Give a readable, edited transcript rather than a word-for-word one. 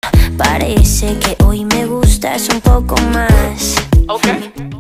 Parece que hoy me gustas un poco más. Okay.